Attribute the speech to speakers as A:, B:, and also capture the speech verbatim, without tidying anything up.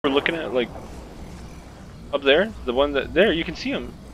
A: we're looking at, like up there, the one that there, you can see him.